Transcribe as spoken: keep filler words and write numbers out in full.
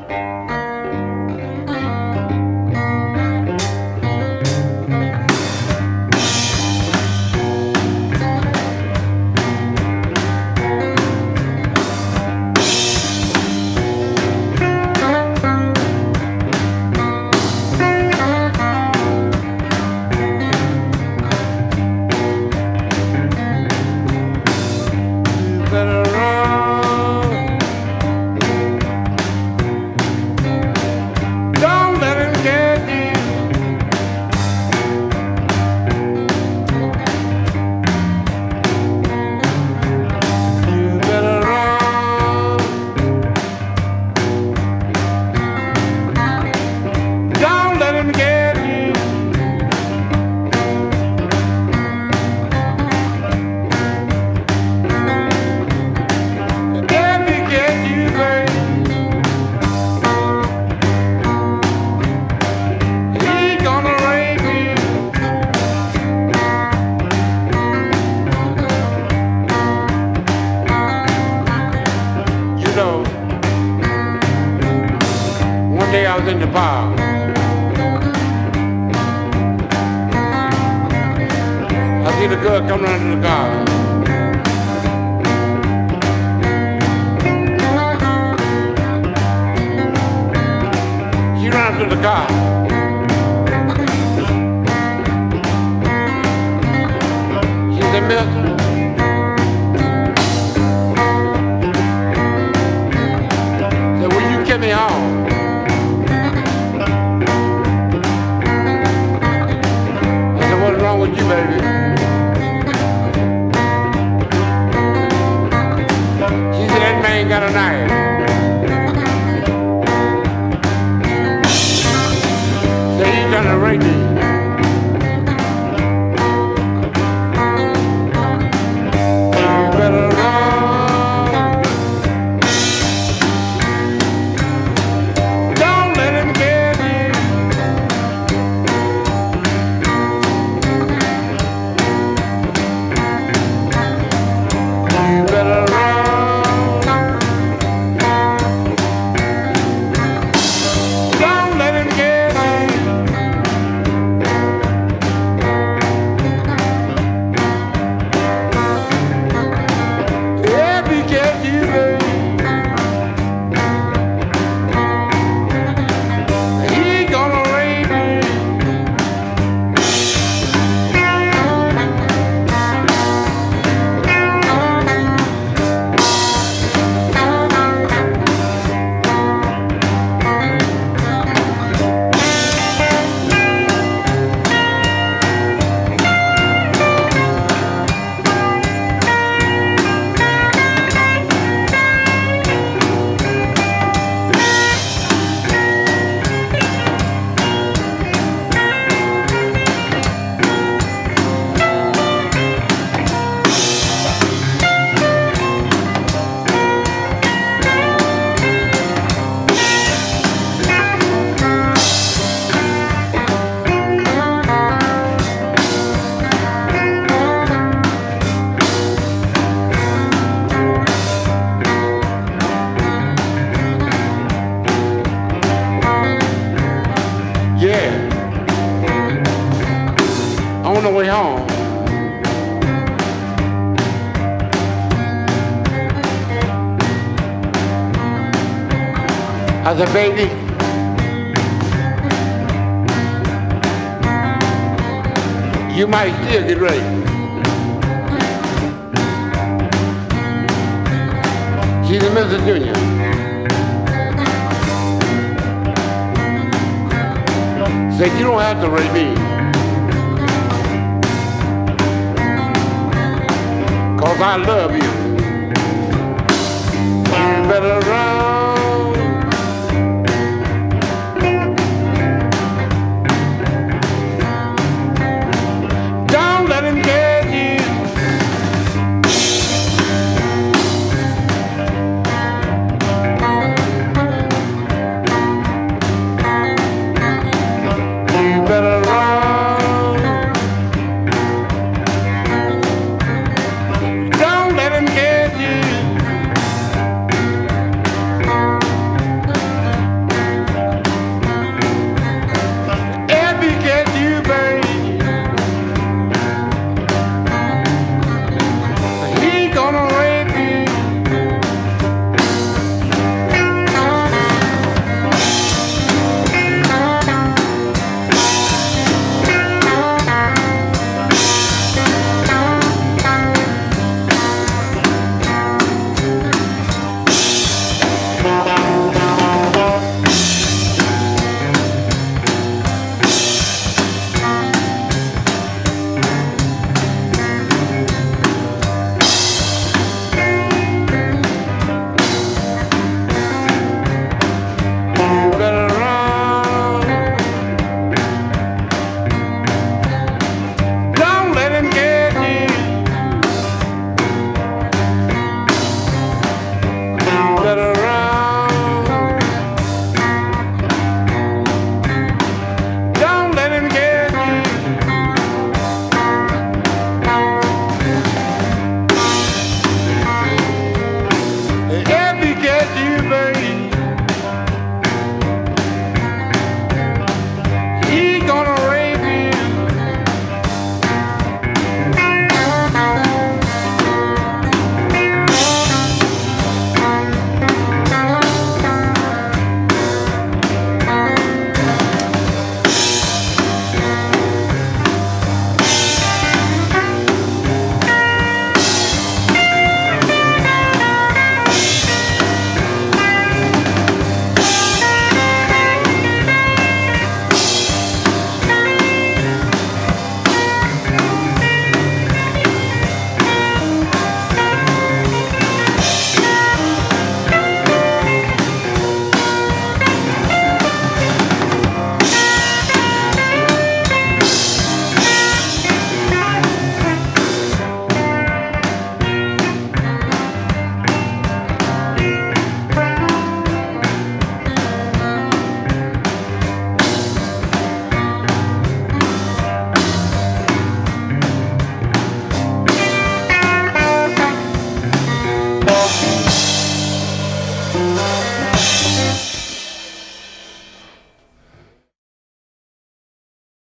In the bar, I see the girl coming out of the car. She ran up to the car. She said, "Mister, said, will you get me home?" What's wrong with you, baby? She said, that man got a knife. Said, he's trying to rape me. You better run. Don't let him get you. On the way home, I said, baby, you might still get ready. She's a Missus Junior. Said, you don't have to rape me, 'cause I love you. You better run.